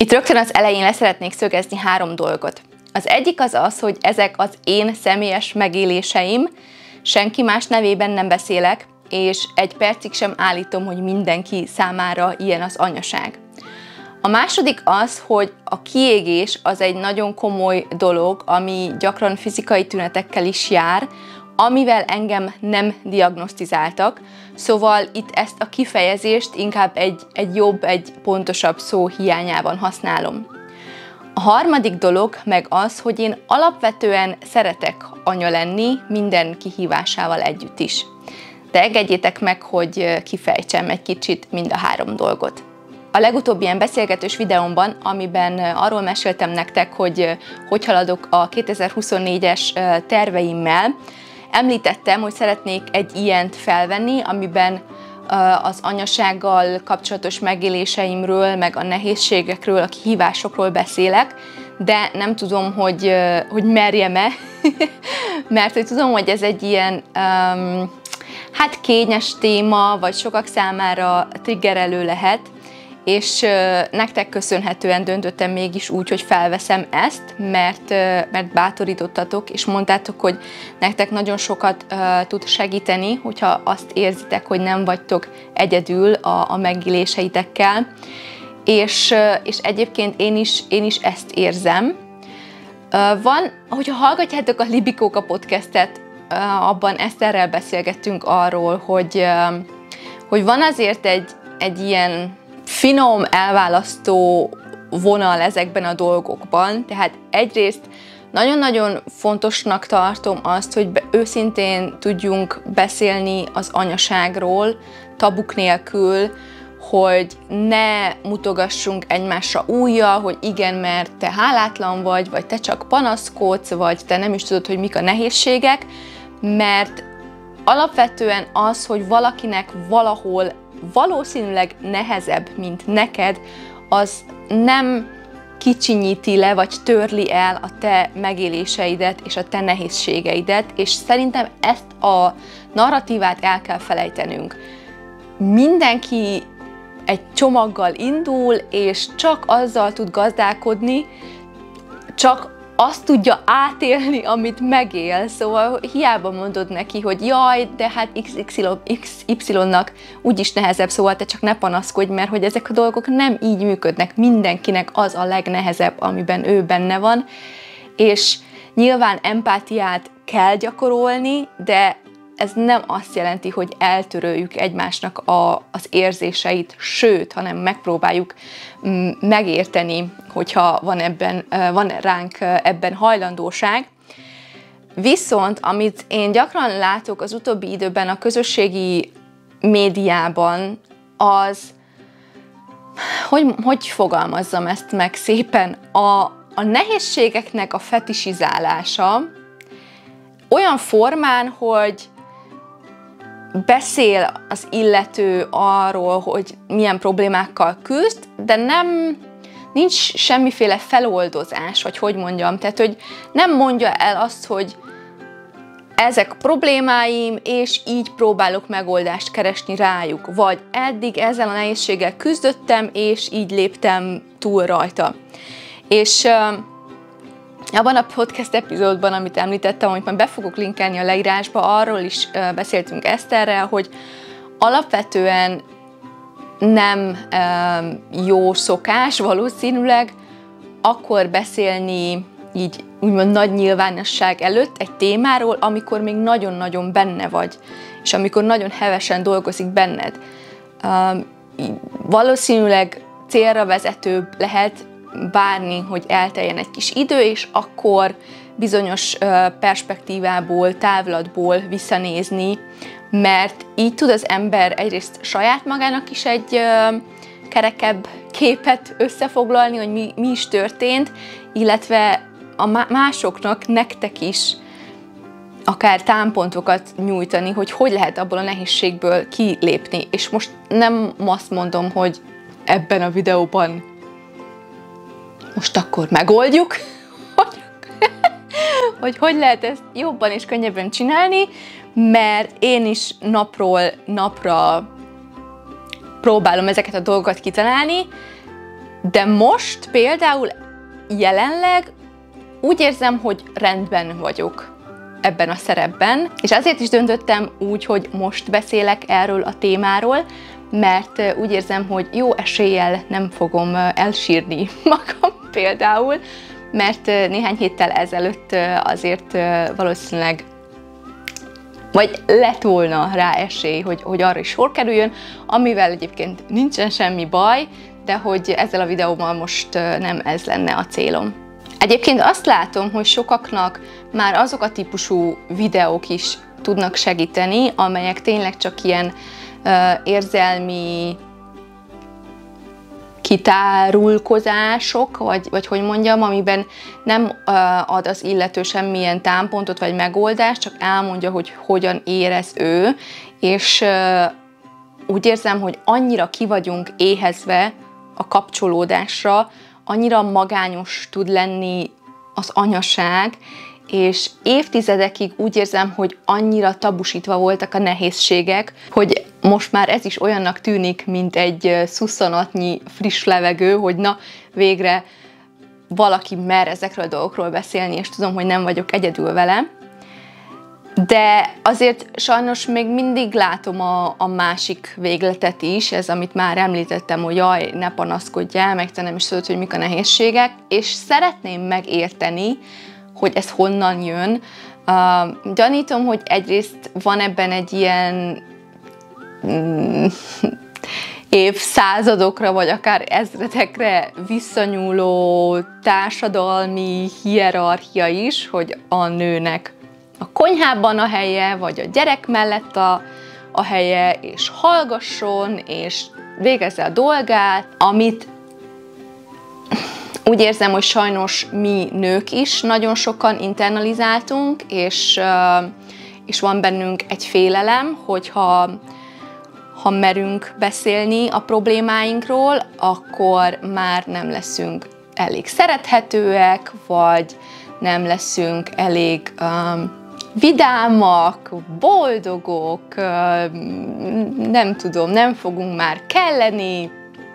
Itt rögtön az elején le szeretnék szögezni 3 dolgot. Az egyik az, hogy ezek az én személyes megéléseim, senki más nevében nem beszélek, és egy percig sem állítom, hogy mindenki számára ilyen az anyaság. A második az, hogy a kiégés az egy nagyon komoly dolog, ami gyakran fizikai tünetekkel is jár, amivel engem nem diagnosztizáltak, szóval itt ezt a kifejezést inkább egy jobb, egy pontosabb szó hiányában használom. A harmadik dolog meg az, hogy én alapvetően szeretek anya lenni minden kihívásával együtt is. De engedjétek meg, hogy kifejtsem egy kicsit mind a 3 dolgot. A legutóbbi ilyen beszélgetős videómban, amiben arról meséltem nektek, hogy haladok a 2024-es terveimmel, említettem, hogy szeretnék egy ilyent felvenni, amiben az anyasággal kapcsolatos megéléseimről, meg a nehézségekről, a kihívásokról beszélek, de nem tudom, hogy merjem-e, mert hogy tudom, hogy ez egy ilyen kényes téma, vagy sokak számára triggerelő lehet, és nektek köszönhetően döntöttem mégis úgy, hogy felveszem ezt, mert bátorítottatok, és mondtátok, hogy nektek nagyon sokat tud segíteni, hogyha azt érzitek, hogy nem vagytok egyedül a megéléseitekkel, és egyébként én is ezt érzem. Hogyha hallgatjátok a Libikóka podcastet, abban Eszterrel beszélgettünk arról, hogy van azért egy ilyen finom, elválasztó vonal ezekben a dolgokban, tehát egyrészt nagyon-nagyon fontosnak tartom azt, hogy őszintén tudjunk beszélni az anyaságról, tabuk nélkül, hogy ne mutogassunk egymásra újjal, hogy igen, mert te hálátlan vagy te csak panaszkodsz, vagy te nem is tudod, hogy mik a nehézségek, mert alapvetően az, hogy valakinek valahol valószínűleg nehezebb, mint neked, az nem kicsinyíti le, vagy törli el a te megéléseidet és a te nehézségeidet, és szerintem ezt a narratívát el kell felejtenünk. Mindenki egy csomaggal indul, és csak azzal tud gazdálkodni, csak azt tudja átélni, amit megél, szóval hiába mondod neki, hogy jaj, de hát XY-nak úgyis nehezebb, szóval te csak ne panaszkodj, mert hogy ezek a dolgok nem így működnek, mindenkinek az a legnehezebb, amiben ő benne van, és nyilván empátiát kell gyakorolni, de ez nem azt jelenti, hogy eltöröljük egymásnak az érzéseit, sőt, hanem megpróbáljuk megérteni, hogyha van ránk ebben hajlandóság. Viszont, amit én gyakran látok az utóbbi időben a közösségi médiában, az, hogy fogalmazzam ezt meg szépen, a nehézségeknek a fetisizálása olyan formán, hogy beszél az illető arról, hogy milyen problémákkal küzd, de nincs semmiféle feloldozás, vagy hogy mondjam, tehát hogy nem mondja el azt, hogy ezek problémáim, és így próbálok megoldást keresni rájuk, vagy eddig ezzel a nehézséggel küzdöttem, és így léptem túl rajta. És abban a podcast epizódban, amit említettem, amit majd be fogok linkelni a leírásba, arról is beszéltünk Eszterrel, hogy alapvetően nem jó szokás valószínűleg akkor beszélni így úgymond nagy nyilvánosság előtt egy témáról, amikor még nagyon-nagyon benne vagy, és amikor nagyon hevesen dolgozik benned. Valószínűleg célra vezetőbb lehet várni, hogy elteljen egy kis idő, és akkor bizonyos perspektívából, távlatból visszanézni, mert így tud az ember egyrészt saját magának is egy kerekebb képet összefoglalni, hogy mi is történt, illetve a másoknak, nektek is akár támpontokat nyújtani, hogy lehet abból a nehézségből kilépni. És most nem azt mondom, hogy ebben a videóban most akkor megoldjuk, hogy lehet ezt jobban és könnyebben csinálni, mert én is napról napra próbálom ezeket a dolgokat kitalálni, De most például jelenleg úgy érzem, hogy rendben vagyok ebben a szerepben, és ezért is döntöttem úgy, hogy most beszélek erről a témáról, mert úgy érzem, hogy jó eséllyel nem fogom elsírni magam például, mert néhány héttel ezelőtt azért valószínűleg vagy lett volna rá esély, hogy arra is sor kerüljön, amivel egyébként nincsen semmi baj, de hogy ezzel a videóval most nem ez lenne a célom. Egyébként azt látom, hogy sokaknak már azok a típusú videók is tudnak segíteni, amelyek tényleg csak ilyen érzelmi kitárulkozások, vagy hogy mondjam, amiben nem ad az illető semmilyen támpontot vagy megoldást, csak elmondja, hogy hogyan érez ő, és úgy érzem, hogy annyira ki vagyunk éhezve a kapcsolódásra, annyira magányos tud lenni az anyaság, és évtizedekig úgy érzem, hogy annyira tabusítva voltak a nehézségek, hogy most már ez is olyannak tűnik, mint egy szusszanatnyi friss levegő, hogy na, végre valaki mer ezekről a dolgokról beszélni, és tudom, hogy nem vagyok egyedül vele. De azért sajnos még mindig látom a másik végletet is, ez amit már említettem, hogy jaj, ne panaszkodjál, meg te nem is tudod, hogy mik a nehézségek, és szeretném megérteni, hogy ez honnan jön. Gyanítom, hogy egyrészt van ebben egy ilyen évszázadokra, vagy akár ezredekre visszanyúló társadalmi hierarchia is, hogy a nőnek a konyhában a helye, vagy a gyerek mellett a helye, és hallgasson, és végezze a dolgát, amit úgy érzem, hogy sajnos mi nők is nagyon sokan internalizáltunk, és van bennünk egy félelem, hogy ha merünk beszélni a problémáinkról, akkor már nem leszünk elég szerethetőek, vagy nem leszünk elég vidámak, boldogok, nem tudom, nem fogunk már kelleni.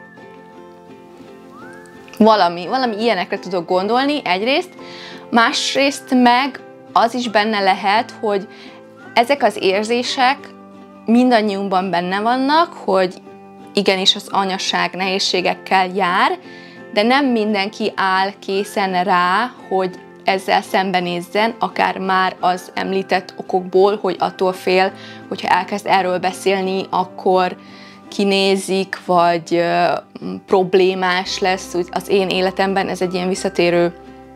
Valami ilyenekre tudok gondolni egyrészt, másrészt meg az is benne lehet, hogy ezek az érzések mindannyiunkban benne vannak, hogy igenis az anyaság nehézségekkel jár, de nem mindenki áll készen rá, hogy ezzel szembenézzen, akár már az említett okokból, hogy attól fél, hogyha elkezd erről beszélni, akkor kinézik, vagy problémás lesz. Az én életemben ez egy ilyen visszatérő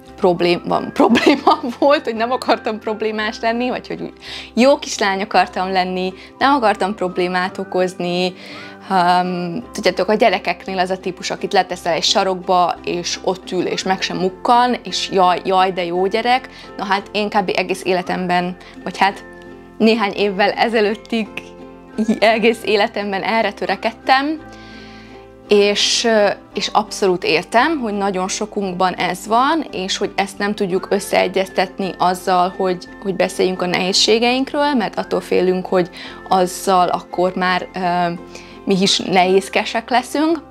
probléma volt, hogy nem akartam problémás lenni, vagy hogy úgy jó kislány akartam lenni, nem akartam problémát okozni. Tudjátok, a gyerekeknél az a típus, akit leteszel egy sarokba, és ott ül, és meg sem mukkan, és jaj, de jó gyerek. Na hát én kb. Egész életemben, vagy hát néhány évvel ezelőttig egész életemben erre törekedtem, és abszolút értem, hogy nagyon sokunkban ez van, és hogy ezt nem tudjuk összeegyeztetni azzal, hogy beszéljünk a nehézségeinkről, mert attól félünk, hogy azzal akkor már mi is nehézkesek leszünk.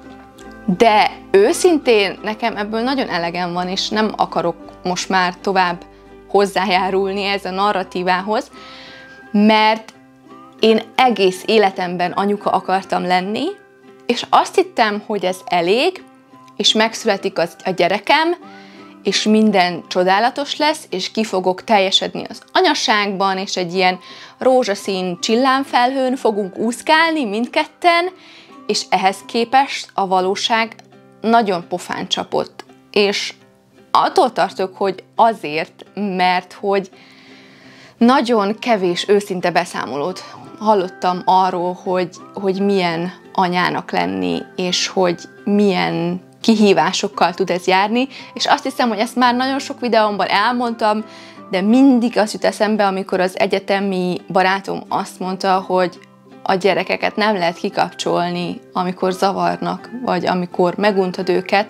De őszintén nekem ebből nagyon elegem van, és nem akarok most már tovább hozzájárulni ez a narratívához, mert én egész életemben anyuka akartam lenni, és azt hittem, hogy ez elég, és megszületik a gyerekem, és minden csodálatos lesz, és ki fogok teljesedni az anyaságban, és egy ilyen rózsaszín csillámfelhőn fogunk úszkálni mindketten, és ehhez képest a valóság nagyon pofán csapott. És attól tartok, hogy azért, mert hogy nagyon kevés őszinte beszámolót hallottam arról, hogy milyen anyának lenni, és hogy milyen kihívásokkal tud ez járni, és azt hiszem, hogy ezt már nagyon sok videómban elmondtam, de mindig az jut eszembe, amikor az egyetemi barátom azt mondta, hogy a gyerekeket nem lehet kikapcsolni, amikor zavarnak, vagy amikor meguntad őket,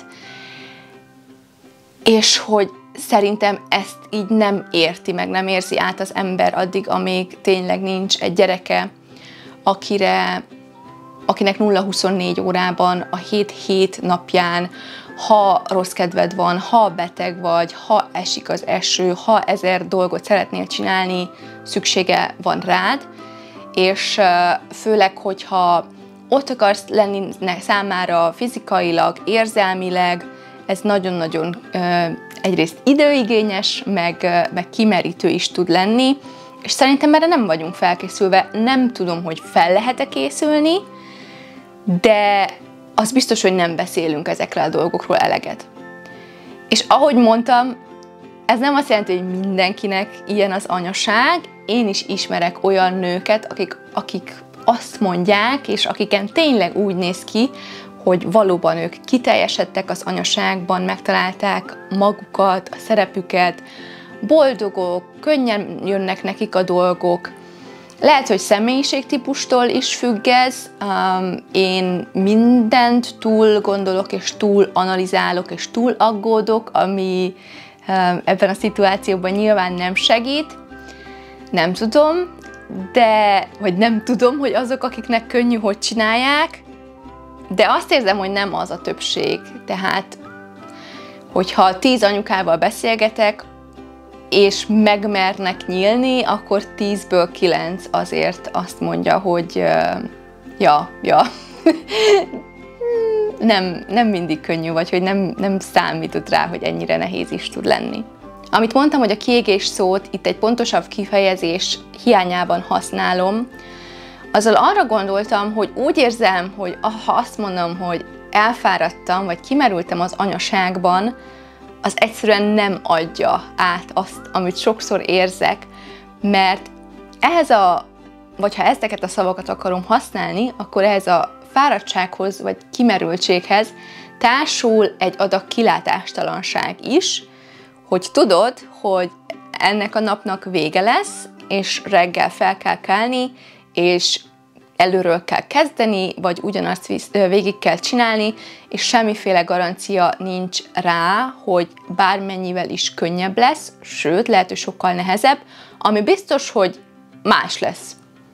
és hogy szerintem ezt így nem érti meg, nem érzi át az ember addig, amíg tényleg nincs egy gyereke, akire akinek 0-24 órában, a 7 napján, ha rossz kedved van, ha beteg vagy, ha esik az eső, ha 1000 dolgot szeretnél csinálni, szüksége van rád, és főleg, hogyha ott akarsz lenni számára fizikailag, érzelmileg, ez nagyon-nagyon egyrészt időigényes, meg kimerítő is tud lenni, és szerintem erre nem vagyunk felkészülve. Nem tudom, hogy fel lehet-e készülni, de az biztos, hogy nem beszélünk ezekről a dolgokról eleget. És ahogy mondtam, ez nem azt jelenti, hogy mindenkinek ilyen az anyaság. Én is ismerek olyan nőket, akik azt mondják, és akiken tényleg úgy néz ki, hogy valóban ők kiteljesedtek az anyaságban, megtalálták magukat, a szerepüket, boldogok, könnyen jönnek nekik a dolgok. Lehet, hogy személyiségtípustól is függ ez. Én mindent túl gondolok, és túl analizálok, és túl aggódok, ami ebben a szituációban nyilván nem segít. Nem tudom, vagy nem tudom, hogy azok, akiknek könnyű, hogy csinálják, de azt érzem, hogy nem az a többség. Tehát, hogyha 10 anyukával beszélgetek, és megmernek nyílni, akkor 10-ből 9 azért azt mondja, hogy ja. nem mindig könnyű, vagy hogy nem számított rá, hogy ennyire nehéz is tud lenni. Amit mondtam, hogy a kiégés szót itt egy pontosabb kifejezés hiányában használom, azzal arra gondoltam, hogy úgy érzem, hogy ha azt mondom, hogy elfáradtam, vagy kimerültem az anyaságban, az egyszerűen nem adja át azt, amit sokszor érzek, mert vagy ha ezeket a szavakat akarom használni, akkor ehhez a fáradtsághoz, vagy kimerültséghez társul egy adag kilátástalanság is, hogy tudod, hogy ennek a napnak vége lesz, és reggel fel kell kelni, és előről kell kezdeni, vagy ugyanazt végig kell csinálni, és semmiféle garancia nincs rá, hogy bármennyivel is könnyebb lesz, sőt, lehet, hogy sokkal nehezebb, ami biztos, hogy más lesz.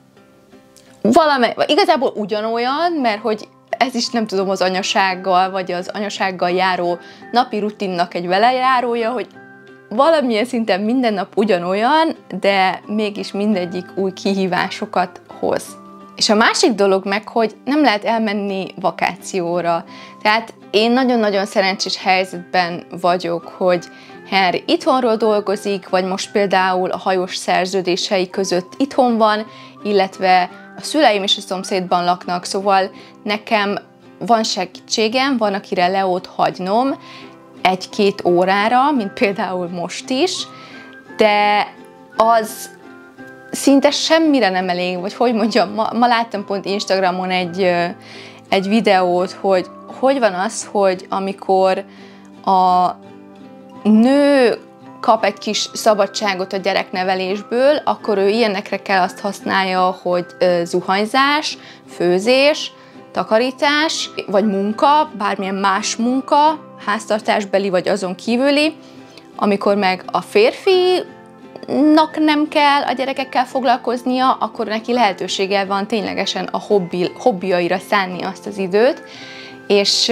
Igazából ugyanolyan, mert hogy ez is nem tudom az anyasággal, vagy az anyasággal járó napi rutinnak egy velejárója, hogy valamilyen szinten minden nap ugyanolyan, de mégis mindegyik új kihívásokat hoz. És a másik dolog meg, hogy nem lehet elmenni vakációra. Tehát én nagyon-nagyon szerencsés helyzetben vagyok, hogy Henry itthonról dolgozik, vagy most például a hajós szerződései között itthon van, illetve a szüleim is a szomszédban laknak, szóval nekem van segítségem, van akire Leót hagynom 1-2 órára, mint például most is, de az szinte semmire nem elég, vagy hogy mondjam, ma láttam pont Instagramon egy videót, hogy van az, hogy amikor a nő kap egy kis szabadságot a gyereknevelésből, akkor ő ilyenekre kell azt használja, hogy zuhanyzás, főzés, takarítás, vagy munka, bármilyen más munka, háztartásbeli vagy azon kívüli, amikor meg a férfinak nem kell a gyerekekkel foglalkoznia, akkor neki lehetősége van ténylegesen a hobbiaira szánni azt az időt, és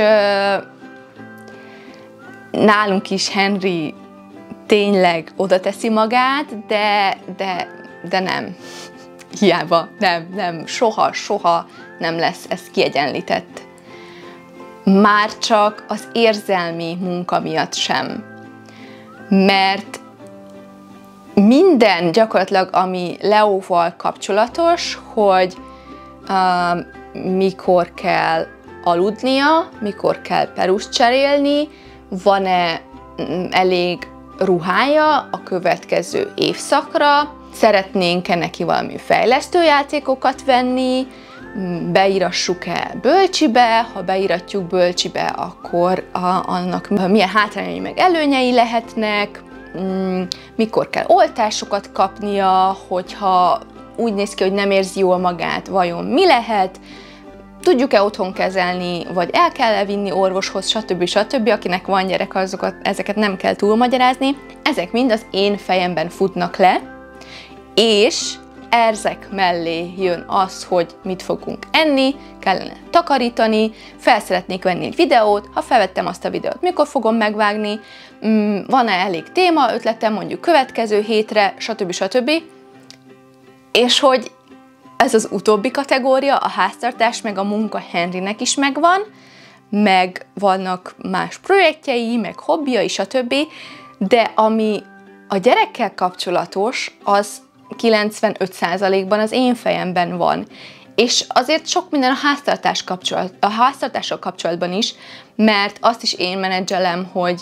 nálunk is Henry tényleg oda teszi magát, de nem. Hiába, nem, soha nem lesz ez kiegyenlített. Már csak az érzelmi munka miatt sem. Mert minden gyakorlatilag, ami Leóval kapcsolatos, hogy mikor kell aludnia, mikor kell perust cserélni, van-e elég ruhája a következő évszakra, szeretnénk-e neki valami fejlesztő játékokat venni, beírassuk-e bölcsibe, ha beíratjuk bölcsibe, akkor annak milyen hátrányai meg előnyei lehetnek, mikor kell oltásokat kapnia, hogyha úgy néz ki, hogy nem érzi jól magát, vajon mi lehet, tudjuk-e otthon kezelni, vagy el kell-e vinni orvoshoz, stb. Akinek van gyerek, ezeket nem kell túlmagyarázni. Ezek mind az én fejemben futnak le, és ezek mellé jön az, hogy mit fogunk enni, kellene takarítani, fel szeretnék venni egy videót, ha felvettem azt a videót, mikor fogom megvágni, van-e elég téma, ötletem mondjuk következő hétre, stb. És hogy ez az utóbbi kategória, a háztartás meg a munka Henrynek is megvan, meg vannak más projektjei, meg hobbijai, stb. De ami a gyerekkel kapcsolatos, az 95%-ban az én fejemben van. És azért sok minden a háztartással kapcsolatban is, mert azt is én menedzselem, hogy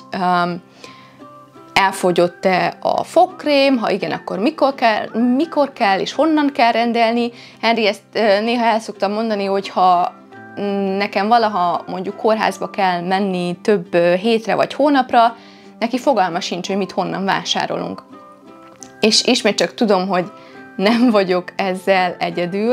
elfogyott-e a fogkrém, ha igen, akkor mikor kell és honnan kell rendelni. Henry, ezt néha el szoktam mondani, hogy ha nekem valaha mondjuk kórházba kell menni több hétre vagy hónapra, neki fogalma sincs, hogy mit honnan vásárolunk. És ismét csak tudom, hogy nem vagyok ezzel egyedül.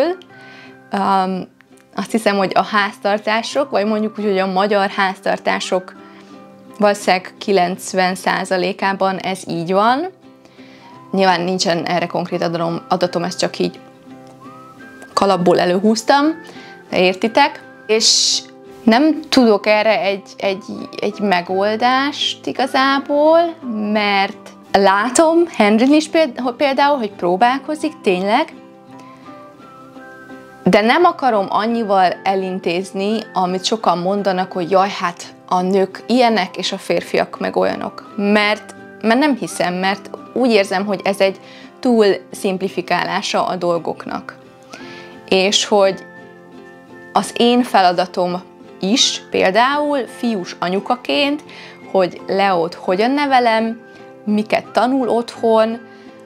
Azt hiszem, hogy a háztartások, vagy mondjuk úgy, hogy a magyar háztartások valószínűleg 90%-ában ez így van. Nyilván nincsen erre konkrét adatom, ezt csak így kalapból előhúztam, de értitek. És nem tudok erre egy megoldást igazából, mert látom Henryn is például, hogy próbálkozik tényleg, de nem akarom annyival elintézni, amit sokan mondanak, hogy jaj, hát a nők ilyenek, és a férfiak meg olyanok. Mert nem hiszem, mert úgy érzem, hogy ez egy túl szimplifikálása a dolgoknak. És hogy az én feladatom is, például fiús anyukaként, hogy Leót hogyan nevelem, miket tanul otthon,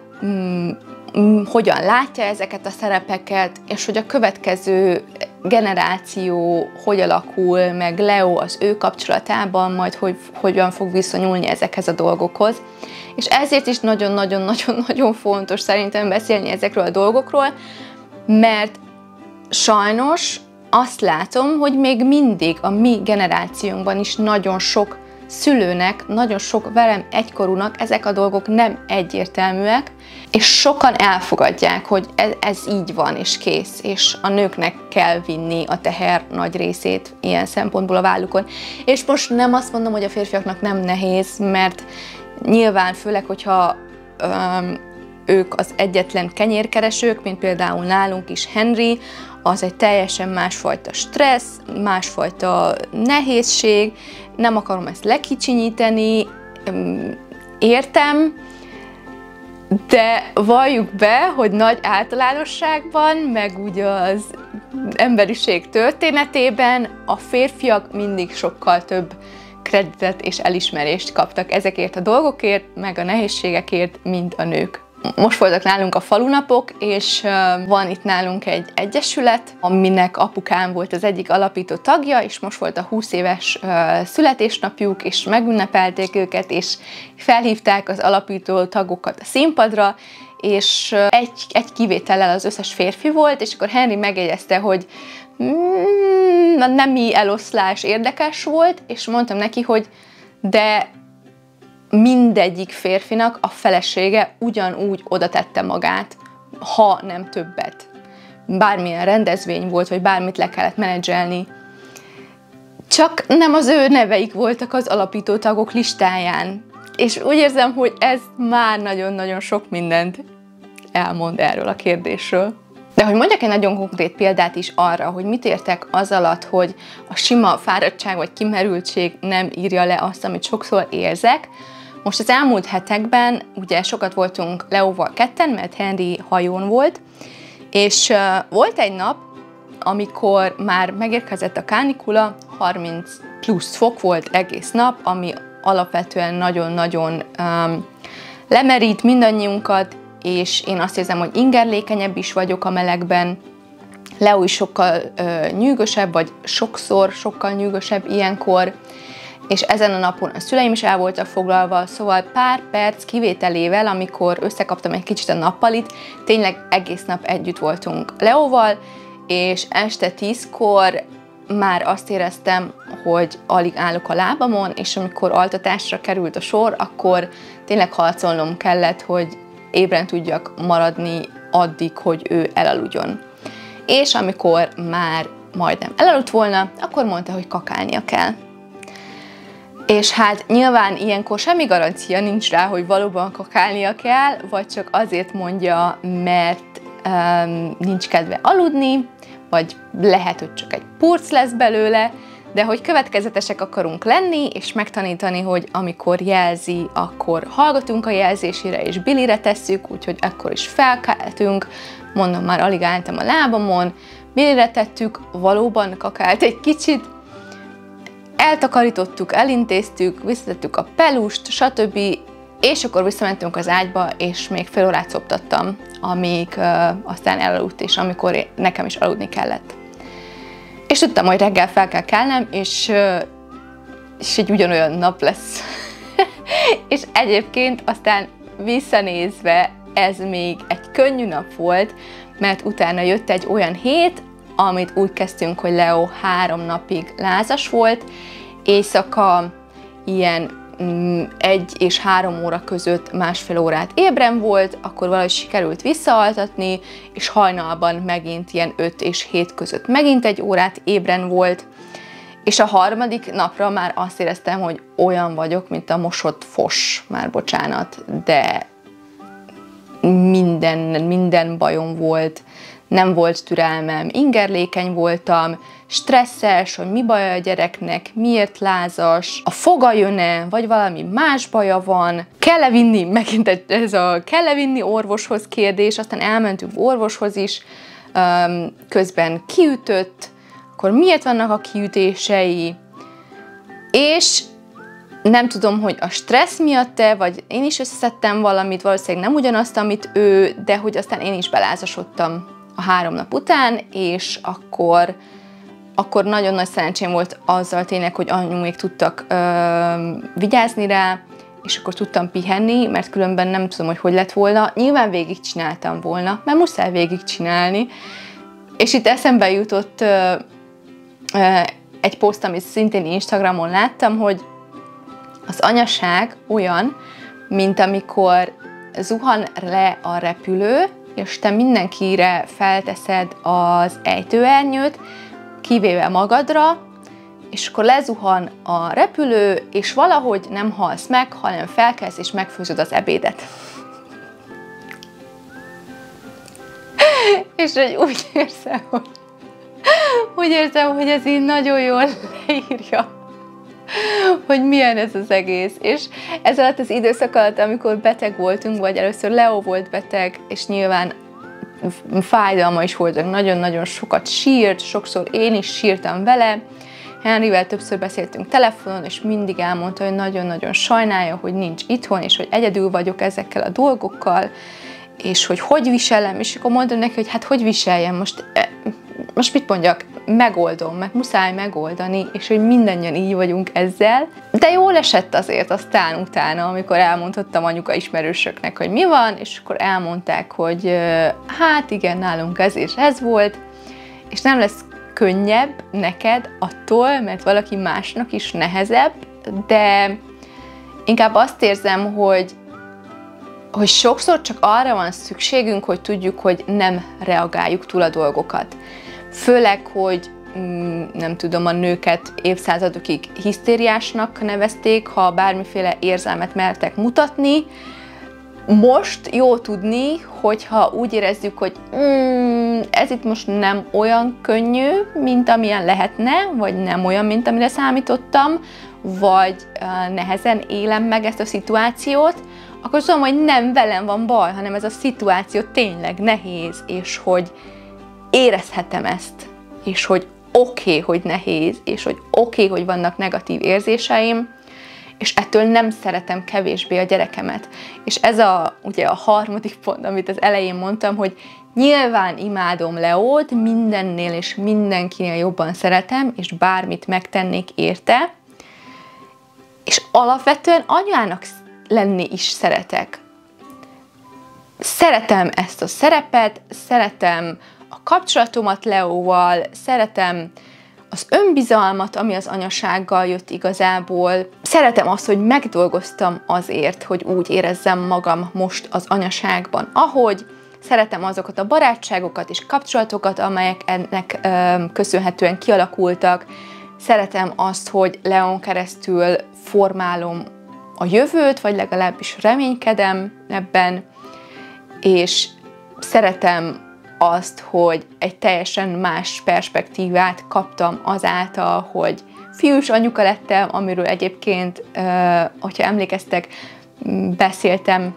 hogyan látja ezeket a szerepeket, és hogy a következő generáció hogy alakul, meg Leo az ő kapcsolatában, majd hogyan fog viszonyulni ezekhez a dolgokhoz. És ezért is nagyon-nagyon-nagyon fontos szerintem beszélni ezekről a dolgokról, mert sajnos azt látom, hogy még mindig a mi generációnkban is nagyon sok szülőnek, nagyon sok velem egykorúnak ezek a dolgok nem egyértelműek, és sokan elfogadják, hogy ez így van, és kész, és a nőknek kell vinni a teher nagy részét ilyen szempontból a vállukon. És most nem azt mondom, hogy a férfiaknak nem nehéz, mert nyilván főleg, hogyha ők az egyetlen kenyérkeresők, mint például nálunk is Henry, az egy teljesen másfajta stressz, másfajta nehézség, nem akarom ezt lekicsinyíteni, értem, de valljuk be, hogy nagy általánosságban, meg ugye az emberiség történetében a férfiak mindig sokkal több kreditet és elismerést kaptak ezekért a dolgokért, meg a nehézségekért, mint a nők. Most voltak nálunk a falunapok, és van itt nálunk egy egyesület, aminek apukám volt az egyik alapító tagja, és most volt a 20 éves születésnapjuk, és megünnepelték őket, és felhívták az alapító tagokat a színpadra, és egy kivétellel az összes férfi volt, és akkor Henry megjegyezte, hogy a nemi eloszlás érdekes volt, és mondtam neki, hogy de mindegyik férfinak a felesége ugyanúgy oda tette magát, ha nem többet. Bármilyen rendezvény volt, vagy bármit le kellett menedzselni. Csak nem az ő neveik voltak az alapító tagok listáján. És úgy érzem, hogy ez már nagyon-nagyon sok mindent elmond erről a kérdésről. De hogy mondjak egy nagyon konkrét példát is arra, hogy mit értek az alatt, hogy a sima fáradtság vagy kimerültség nem írja le azt, amit sokszor érzek. Most az elmúlt hetekben ugye sokat voltunk Leóval ketten, mert Henry hajón volt, és volt egy nap, amikor már megérkezett a kánikula, 30 plusz fok volt egész nap, ami alapvetően nagyon-nagyon lemerít mindannyiunkat, és én azt érzem, hogy ingerlékenyebb is vagyok a melegben. Leo is sokkal nyűgösebb, vagy sokkal nyűgösebb ilyenkor, és ezen a napon a szüleim is el voltak foglalva, szóval pár perc kivételével, amikor összekaptam egy kicsit a nappalit, tényleg egész nap együtt voltunk Leóval, és este 10-kor már azt éreztem, hogy alig állok a lábamon, és amikor altatásra került a sor, akkor tényleg harcolnom kellett, hogy ébren tudjak maradni addig, hogy ő elaludjon. És amikor már majdnem elaludt volna, akkor mondta, hogy kakálnia kell. És hát nyilván ilyenkor semmi garancia nincs rá, hogy valóban kakálnia kell, vagy csak azért mondja, mert nincs kedve aludni, vagy lehet, hogy csak egy purc lesz belőle, de hogy következetesek akarunk lenni, és megtanítani, hogy amikor jelzi, akkor hallgatunk a jelzésére, és Billire tesszük, úgyhogy akkor is felkeltünk, mondom, már alig álltam a lábamon, Billire tettük, valóban kakált egy kicsit, eltakarítottuk, elintéztük, visszatettük a pelust, stb. És akkor visszamentünk az ágyba, és még fél órát szoptattam, amíg aztán elaludt, és amikor nekem is aludni kellett. És tudtam, hogy reggel fel kell kelnem, és egy ugyanolyan nap lesz. És egyébként aztán visszanézve ez még egy könnyű nap volt, mert utána jött egy olyan hét, amit úgy kezdtünk, hogy Leo 3 napig lázas volt, éjszaka ilyen 1 és 3 óra között 1,5 órát ébren volt, akkor valahogy sikerült visszaaltatni, és hajnalban megint ilyen 5 és 7 között megint 1 órát ébren volt, és a 3. napra már azt éreztem, hogy olyan vagyok, mint a mosott fos, már bocsánat, de minden bajom volt, nem volt türelmem, ingerlékeny voltam, stresszes, hogy mi baja a gyereknek, miért lázas, a foga jön-e, vagy valami más baja van, kell-e vinni, megint ez a kell-e vinni orvoshoz kérdés, aztán elmentünk orvoshoz is, közben kiütött, akkor miért vannak a kiütései, és nem tudom, hogy a stressz miatt-e, vagy én is összeszedtem valamit, valószínűleg nem ugyanazt, amit ő, de hogy aztán én is belázasodtam a 3 nap után, és akkor nagyon nagy szerencsém volt azzal tényleg, hogy anyuk még tudtak vigyázni rá, és akkor tudtam pihenni, mert különben nem tudom, hogy lett volna. Nyilván végigcsináltam volna, mert muszáj végigcsinálni. És itt eszembe jutott egy poszt, amit szintén Instagramon láttam, hogy az anyaság olyan, mint amikor zuhan le a repülő, és te mindenkire felteszed az ejtőernyőt, kivéve magadra, és akkor lezuhan a repülő, és valahogy nem halsz meg, hanem felkelsz és megfőzöd az ebédet. És úgy érzem, hogy ez így nagyon jól leírja, hogy milyen ez az egész. És ez alatt az időszak alatt, amikor beteg voltunk, vagy először Leo volt beteg, és nyilván fájdalma is voltak, nagyon-nagyon sokat sírt, sokszor én is sírtam vele. Henryvel többször beszéltünk telefonon, és mindig elmondta, hogy nagyon-nagyon sajnálja, hogy nincs itthon, és hogy egyedül vagyok ezekkel a dolgokkal, és hogy viselem, és akkor mondom neki, hogy hát hogy viseljem, most mit mondjak, megoldom, mert muszáj megoldani, és hogy mindannyian így vagyunk ezzel. De jól esett azért aztán utána, amikor elmondhattam anyuka ismerősöknek, hogy mi van, és akkor elmondták, hogy hát igen, nálunk ez és ez volt, és nem lesz könnyebb neked attól, mert valaki másnak is nehezebb, de inkább azt érzem, hogy sokszor csak arra van szükségünk, hogy tudjuk, hogy nem reagáljuk túl a dolgokat. Főleg, hogy nem tudom, a nőket évszázadokig hisztériásnak nevezték, ha bármiféle érzelmet mertek mutatni. Most jó tudni, hogyha úgy érezzük, hogy ez itt most nem olyan könnyű, mint amilyen lehetne, vagy nem olyan, mint amire számítottam, vagy nehezen élem meg ezt a szituációt, akkor tudom, hogy nem velem van baj, hanem ez a szituáció tényleg nehéz, és hogy érezhetem ezt, és hogy oké, hogy nehéz, és hogy oké, hogy vannak negatív érzéseim, és ettől nem szeretem kevésbé a gyerekemet. És ez ugye a 3. pont, amit az elején mondtam, hogy nyilván imádom Leót, mindennél és mindenkinél jobban szeretem, és bármit megtennék érte, és alapvetően anyának lenni is szeretek. Szeretem ezt a szerepet, szeretem a kapcsolatomat Leóval, szeretem az önbizalmat, ami az anyasággal jött igazából. Szeretem azt, hogy megdolgoztam azért, hogy úgy érezzem magam most az anyaságban, ahogy. szeretem azokat a barátságokat és kapcsolatokat, amelyek ennek köszönhetően kialakultak. Szeretem azt, hogy León keresztül formálom a jövőt, vagy legalábbis reménykedem ebben, és szeretem azt, hogy egy teljesen más perspektívát kaptam azáltal, hogy fiús anyuka lettem, amiről egyébként, hogyha emlékeztek, beszéltem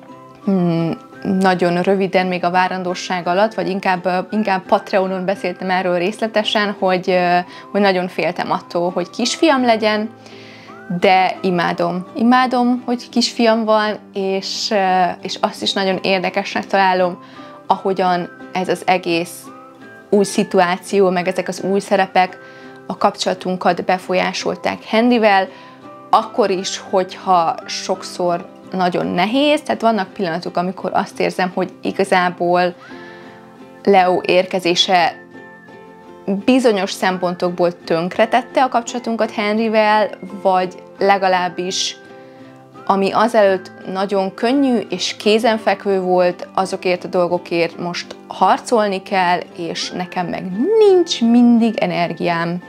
nagyon röviden még a várandóság alatt, vagy inkább Patreonon beszéltem erről részletesen, hogy nagyon féltem attól, hogy kisfiam legyen, de imádom, hogy kisfiam van, és azt is nagyon érdekesnek találom, ahogyan ez az egész új szituáció, meg ezek az új szerepek a kapcsolatunkat befolyásolták Henryvel, akkor is, hogyha sokszor nagyon nehéz, tehát vannak pillanatok, amikor azt érzem, hogy igazából Leo érkezése bizonyos szempontokból tönkretette a kapcsolatunkat Henryvel, vagy legalábbis ami azelőtt nagyon könnyű és kézenfekvő volt, azokért a dolgokért most harcolni kell, és nekem meg nincs mindig energiám.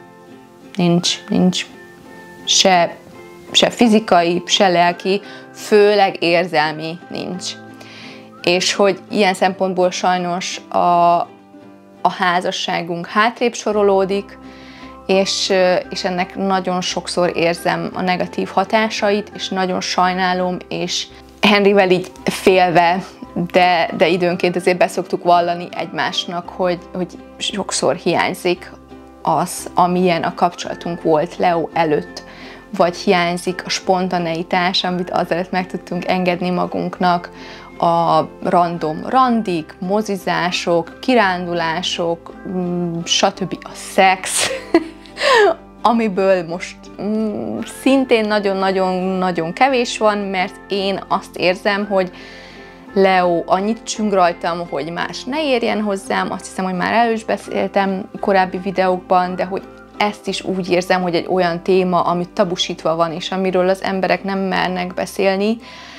Nincs se fizikai, se lelki, főleg érzelmi nincs. És hogy ilyen szempontból sajnos a házasságunk hátrébb sorolódik, és ennek nagyon sokszor érzem a negatív hatásait, és nagyon sajnálom, és Henryvel így félve, de időnként azért beszoktuk vallani egymásnak, hogy sokszor hiányzik az, amilyen a kapcsolatunk volt Leo előtt, vagy hiányzik a spontaneitás, amit azelőtt meg tudtunk engedni magunknak, a random randik, mozizások, kirándulások, stb. A szex, amiből most szintén nagyon-nagyon kevés van, mert én azt érzem, hogy Leo annyit csüng rajtam, hogy más ne érjen hozzám, azt hiszem, hogy már elő is beszéltem korábbi videókban, de hogy ezt is úgy érzem, hogy egy olyan téma, ami tabusítva van, és amiről az emberek nem mernek beszélni,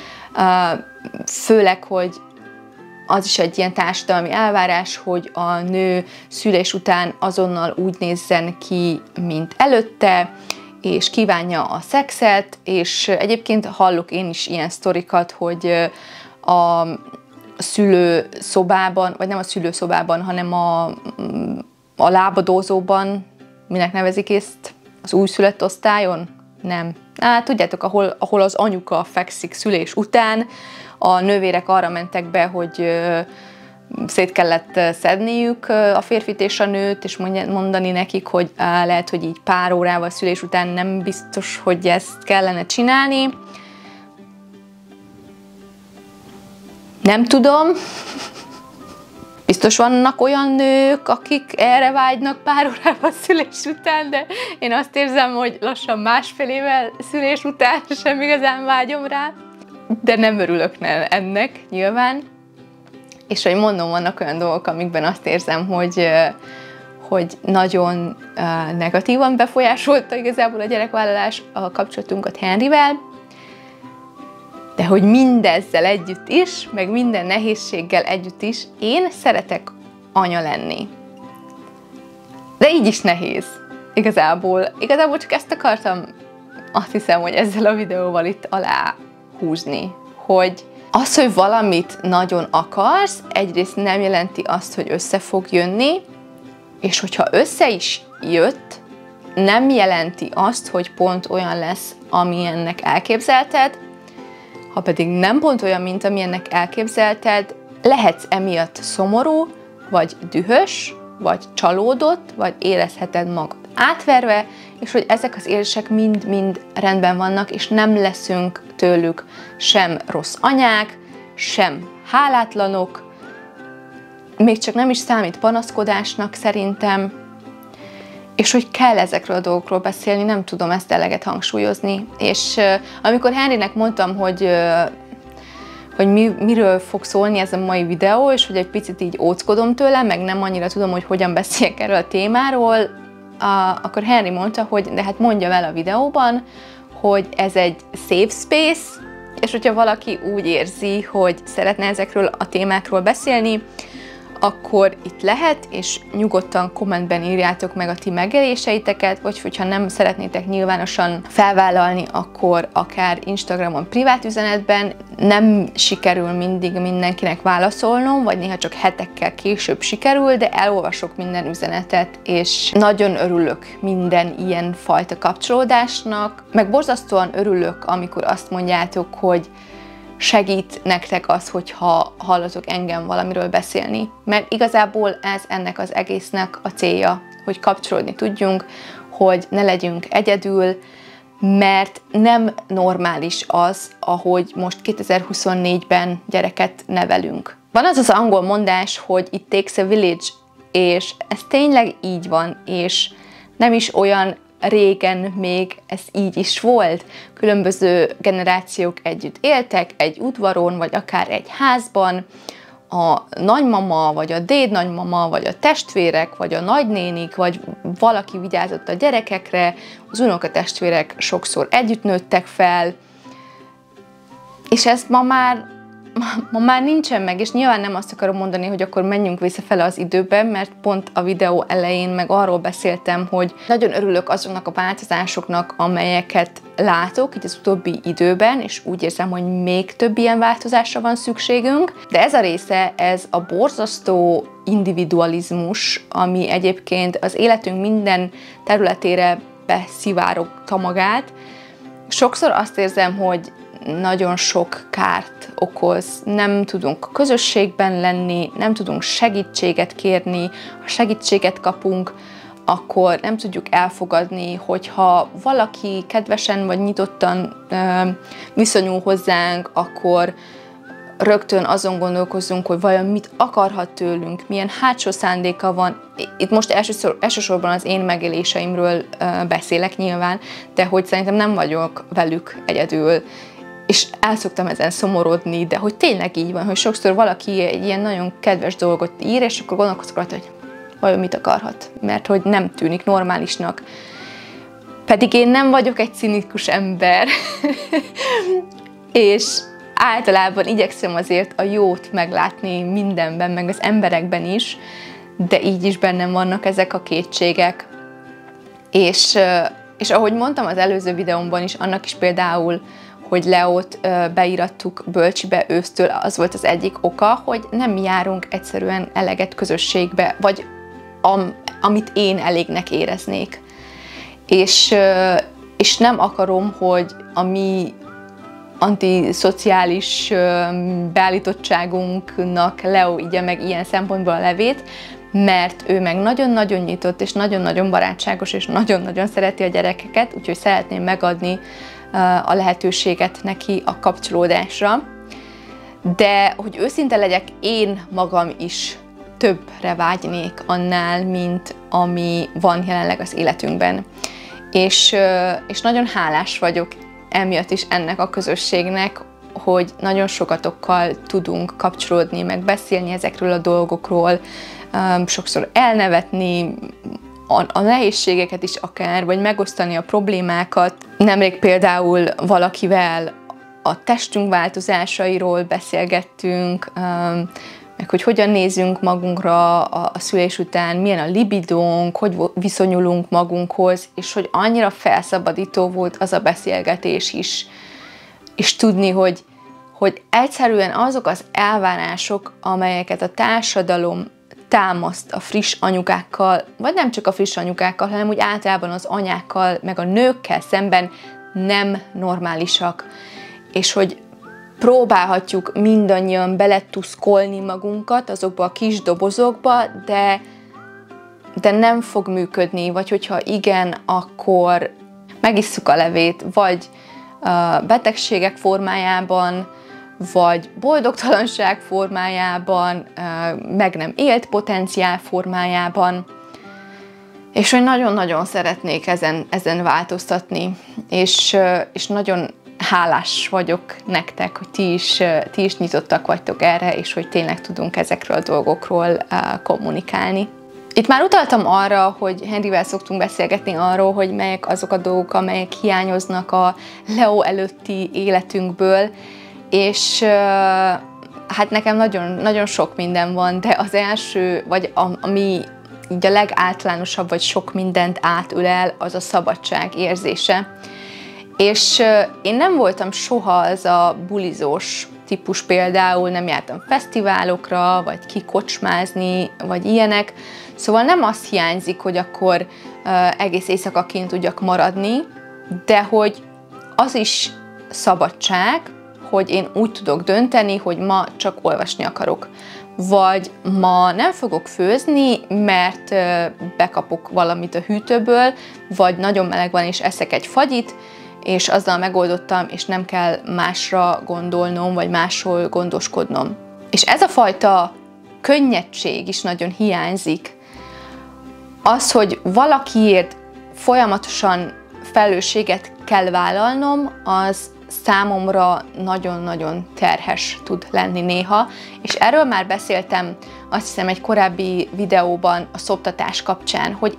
főleg, hogy az is egy ilyen társadalmi elvárás, hogy a nő szülés után azonnal úgy nézzen ki, mint előtte, és kívánja a szexet, és egyébként hallok én is ilyen sztorikat, hogy a szülőszobában, vagy nem a szülőszobában, hanem a lábadózóban, minek nevezik ezt, az újszülött osztályon? Nem. Tudjátok, ahol az anyuka fekszik szülés után, a nővérek arra mentek be, hogy szét kellett szedniük a férfit és a nőt, és mondani nekik, hogy lehet, hogy így pár órával szülés után nem biztos, hogy ezt kellene csinálni. Nem tudom. Biztos vannak olyan nők, akik erre vágynak pár órával szülés után, de én azt érzem, hogy lassan másfél évvel szülés után sem igazán vágyom rá. De nem örülök ennek nyilván. És hogy mondom, vannak olyan dolgok, amikben azt érzem, hogy nagyon negatívan befolyásolta igazából a gyerekvállalás a kapcsolatunkat Henryvel, de hogy mindezzel együtt is, meg minden nehézséggel együtt is, én szeretek anya lenni. De így is nehéz. Igazából csak ezt akartam, azt hiszem, hogy ezzel a videóval itt alá húzni, hogy az, hogy valamit nagyon akarsz, egyrészt nem jelenti azt, hogy össze fog jönni, és hogyha össze is jött, nem jelenti azt, hogy pont olyan lesz, amilyennek elképzelted. Ha pedig nem pont olyan, mint amilyennek elképzelted, lehetsz emiatt szomorú, vagy dühös, vagy csalódott, vagy érezheted magad átverve, és hogy ezek az érzések mind-mind rendben vannak, és nem leszünk tőlük sem rossz anyák, sem hálátlanok, még csak nem is számít panaszkodásnak szerintem, és hogy kell ezekről a dolgokról beszélni, nem tudom ezt eleget hangsúlyozni. És amikor Henrynek mondtam, hogy miről fog szólni ez a mai videó, és hogy egy picit így óckodom tőle, meg nem annyira tudom, hogy hogyan beszéljek erről a témáról, akkor Henry mondta, hogy de hát mondjam el a videóban, hogy ez egy safe space, és hogyha valaki úgy érzi, hogy szeretne ezekről a témákról beszélni, akkor itt lehet, és nyugodtan kommentben írjátok meg a ti megéléseiteket, vagy hogyha nem szeretnétek nyilvánosan felvállalni, akkor akár Instagramon privát üzenetben. Nem sikerül mindig mindenkinek válaszolnom, vagy néha csak hetekkel később sikerül, de elolvasok minden üzenetet, és nagyon örülök minden ilyen fajta kapcsolódásnak, meg borzasztóan örülök, amikor azt mondjátok, hogy segít nektek az, hogyha hallatok engem valamiről beszélni. Mert igazából ez ennek az egésznek a célja, hogy kapcsolódni tudjunk, hogy ne legyünk egyedül, mert nem normális az, ahogy most 2024-ben gyereket nevelünk. Van az az angol mondás, hogy it takes a village, és ez tényleg így van, és nem is olyan régen még ez így is volt. Különböző generációk együtt éltek egy udvaron, vagy akár egy házban. A nagymama, vagy a dédnagymama, vagy a testvérek, vagy a nagynénik, vagy valaki vigyázott a gyerekekre, az unokatestvérek sokszor együtt nőttek fel, és ez ma már nincsen meg, és nyilván nem azt akarom mondani, hogy akkor menjünk visszafele az időben, mert pont a videó elején meg arról beszéltem, hogy nagyon örülök azoknak a változásoknak, amelyeket látok itt az utóbbi időben, és úgy érzem, hogy még több ilyen változásra van szükségünk, de ez a része, ez a borzasztó individualizmus, ami egyébként az életünk minden területére beszivárogta magát. Sokszor azt érzem, hogy nagyon sok kárt okoz, nem tudunk közösségben lenni, nem tudunk segítséget kérni, ha segítséget kapunk, akkor nem tudjuk elfogadni, hogyha valaki kedvesen vagy nyitottan viszonyul hozzánk, akkor rögtön azon gondolkozunk, hogy vajon mit akarhat tőlünk, milyen hátsó szándéka van. Itt most elsősorban az én megéléseimről beszélek nyilván, de hogy szerintem nem vagyok velük egyedül, és el szoktam ezen szomorodni, de hogy tényleg így van, hogy sokszor valaki egy ilyen nagyon kedves dolgot ír, és akkor gondolkozok rajta, hogy vajon mit akarhat, mert hogy nem tűnik normálisnak. Pedig én nem vagyok egy cinikus ember, és általában igyekszem azért a jót meglátni mindenben, meg az emberekben is, de így is bennem vannak ezek a kétségek. És ahogy mondtam az előző videómban is, annak is például, hogy Leót beírattuk bölcsibe ősztől, az volt az egyik oka, hogy nem járunk egyszerűen eleget közösségbe, vagy amit én elégnek éreznék. És nem akarom, hogy a mi antiszociális beállítottságunknak Leó igye meg ilyen szempontból a levét, mert ő meg nagyon-nagyon nyitott, és nagyon-nagyon barátságos, és nagyon-nagyon szereti a gyerekeket, úgyhogy szeretném megadni a lehetőséget neki a kapcsolódásra. De hogy őszinte legyek, én magam is többre vágynék annál, mint ami van jelenleg az életünkben. És nagyon hálás vagyok emiatt is ennek a közösségnek, hogy nagyon sokatokkal tudunk kapcsolódni, meg beszélni ezekről a dolgokról, sokszor elnevetni a nehézségeket is akár, vagy megosztani a problémákat. Nemrég például valakivel a testünk változásairól beszélgettünk, meg hogy hogyan nézünk magunkra a szülés után, milyen a libidónk, hogy viszonyulunk magunkhoz, és hogy annyira felszabadító volt az a beszélgetés is, és tudni, hogy egyszerűen azok az elvárások, amelyeket a társadalom támaszt a friss anyukákkal, vagy nem csak a friss anyukákkal, hanem úgy általában az anyákkal, meg a nőkkel szemben nem normálisak. És hogy próbálhatjuk mindannyian beletuszkolni magunkat azokba a kis dobozokba, de nem fog működni, vagy hogyha igen, akkor megisszuk a levét, vagy betegségek formájában, vagy boldogtalanság formájában, meg nem élt potenciál formájában, és hogy nagyon-nagyon szeretnék ezen változtatni, és nagyon hálás vagyok nektek, hogy ti is nyitottak vagytok erre, és hogy tényleg tudunk ezekről a dolgokról kommunikálni. Itt már utaltam arra, hogy Henryvel szoktunk beszélgetni arról, hogy melyek azok a dolgok, amelyek hiányoznak a Leo előtti életünkből, és hát nekem nagyon, nagyon sok minden van, de az első, vagy ami így a legáltalánosabb, vagy sok mindent átölel, az a szabadság érzése. És én nem voltam soha az a bulizós típus, például nem jártam fesztiválokra, vagy kikocsmázni, vagy ilyenek. Szóval nem az hiányzik, hogy akkor egész éjszaka kint tudjak maradni, de hogy az is szabadság, hogy én úgy tudok dönteni, hogy ma csak olvasni akarok. Vagy ma nem fogok főzni, mert bekapok valamit a hűtőből, vagy nagyon meleg van és eszek egy fagyit, és azzal megoldottam, és nem kell másra gondolnom, vagy másról gondoskodnom. És ez a fajta könnyedség is nagyon hiányzik. Az, hogy valakiért folyamatosan felelősséget kell vállalnom, az számomra nagyon-nagyon terhes tud lenni néha, és erről már beszéltem, azt hiszem, egy korábbi videóban a szoptatás kapcsán, hogy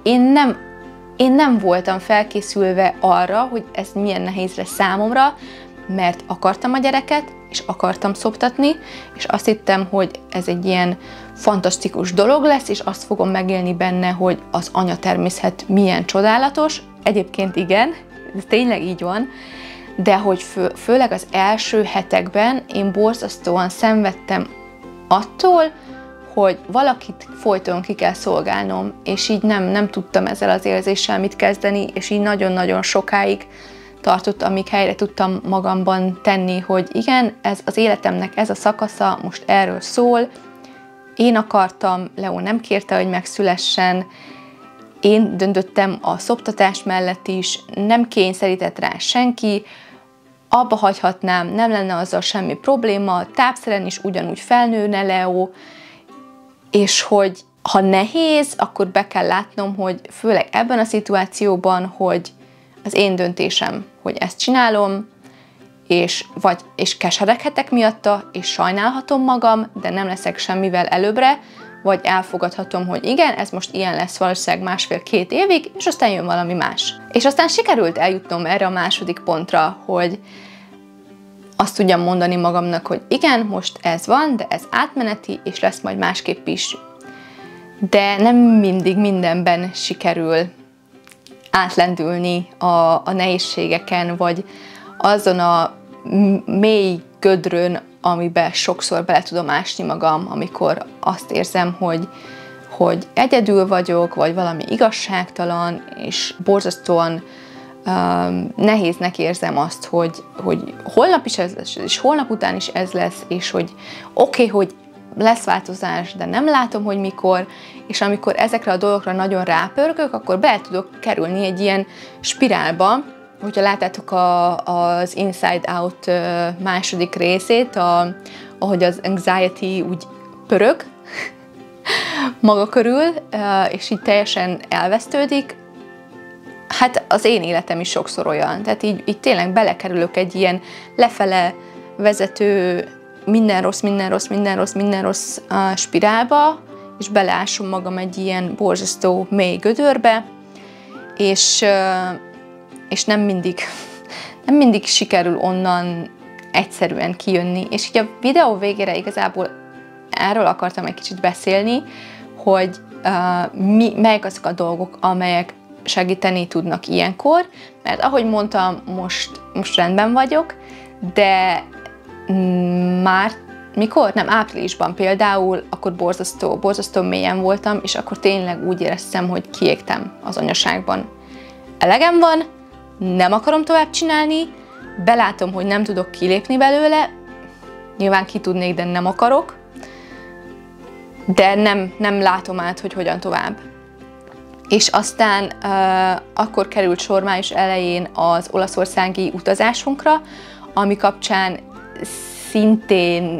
én nem voltam felkészülve arra, hogy ez milyen nehéz lesz számomra, mert akartam a gyereket, és akartam szoptatni, és azt hittem, hogy ez egy ilyen fantasztikus dolog lesz, és azt fogom megélni benne, hogy az anyatermészet milyen csodálatos. Egyébként igen, ez tényleg így van, de hogy főleg az első hetekben én borzasztóan szenvedtem attól, hogy valakit folyton ki kell szolgálnom, és így nem tudtam ezzel az érzéssel mit kezdeni, és így nagyon-nagyon sokáig tartott, amíg helyre tudtam magamban tenni, hogy igen, ez az életemnek ez a szakasza, most erről szól, én akartam, Leo nem kérte, hogy megszülessen, én döntöttem a szoptatás mellett is, nem kényszerített rá senki, abba hagyhatnám, nem lenne azzal semmi probléma, tápszeren is ugyanúgy felnőne Leo, és hogy ha nehéz, akkor be kell látnom, hogy főleg ebben a szituációban, hogy az én döntésem, hogy ezt csinálom, és kesereghetek miatta, és sajnálhatom magam, de nem leszek semmivel előbbre, vagy elfogadhatom, hogy igen, ez most ilyen lesz valószínűleg 1,5-2 évig, és aztán jön valami más. És aztán sikerült eljutnom erre a második pontra, hogy azt tudjam mondani magamnak, hogy igen, most ez van, de ez átmeneti, és lesz majd másképp is. De nem mindig mindenben sikerül átlendülni a nehézségeken, vagy azon a mély gödrön, amiben sokszor bele tudom ásni magam, amikor azt érzem, hogy egyedül vagyok, vagy valami igazságtalan, és borzasztóan nehéznek érzem azt, hogy holnap is ez lesz, és holnap után is ez lesz, és hogy oké, hogy lesz változás, de nem látom, hogy mikor, és amikor ezekre a dolgokra nagyon rápörgök, akkor bele tudok kerülni egy ilyen spirálba. Hogyha láttátok az Inside Out második részét, ahogy az anxiety úgy pörög maga körül, és így teljesen elvesztődik, hát az én életem is sokszor olyan. Tehát így tényleg belekerülök egy ilyen lefele vezető minden rossz spirálba, és beleásom magam egy ilyen borzasztó mély gödörbe, és nem mindig sikerül onnan egyszerűen kijönni. És így a videó végére igazából erről akartam egy kicsit beszélni, hogy melyek azok a dolgok, amelyek segíteni tudnak ilyenkor, mert ahogy mondtam, most rendben vagyok, de már mikor? Nem, áprilisban például, akkor borzasztó mélyen voltam, és akkor tényleg úgy éreztem, hogy kiégtem az anyaságban. Elegem van, nem akarom tovább csinálni, belátom, hogy nem tudok kilépni belőle, nyilván ki tudnék, de nem akarok, de nem látom át, hogy hogyan tovább. És aztán akkor került sor május elején az olaszországi utazásunkra, ami kapcsán szintén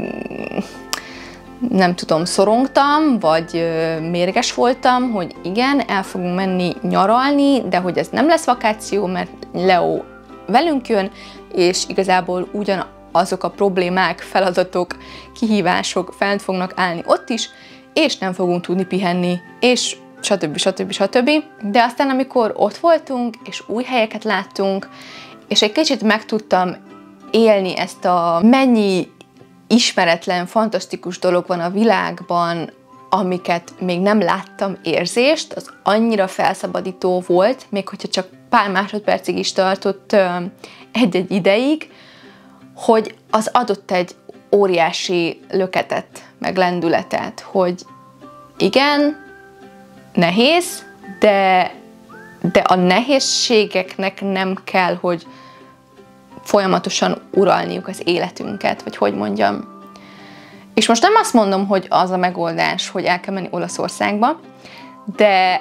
nem tudom, szorongtam, vagy mérges voltam, hogy igen, el fogunk menni nyaralni, de hogy ez nem lesz vakáció, mert Leo velünk jön, és igazából ugyanazok a problémák, feladatok, kihívások fent fognak állni ott is, és nem fogunk tudni pihenni, és stb. De aztán, amikor ott voltunk, és új helyeket láttunk, és egy kicsit meg tudtam élni ezt a mennyi ismeretlen, fantasztikus dolog van a világban, amiket még nem láttam érzést, az annyira felszabadító volt, még hogyha csak pár másodpercig is tartott egy-egy ideig, hogy az adott egy óriási löketet, meg lendületet, hogy igen, nehéz, de a nehézségeknek nem kell, hogy folyamatosan uralniuk az életünket, vagy hogy mondjam. És most nem azt mondom, hogy az a megoldás, hogy el kell menni Olaszországba, de